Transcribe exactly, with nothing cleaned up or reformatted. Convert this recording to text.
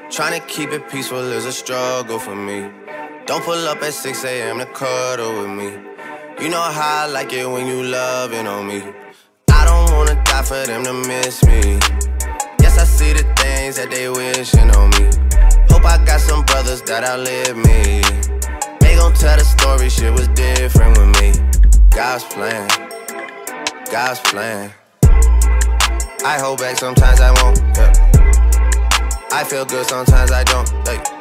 Trying to keep it peaceful is a struggle for me. Don't pull up at six A M to cuddle with me. You know how I like it when you loving on me. I don't wanna die for them to miss me. Yes, I see the things that they wishing on me. Hope I got some brothers that outlive me. They gon' tell the story, shit was different with me. God's plan, God's plan. I hold back, sometimes I won't, yeah. I feel good, sometimes I don't, like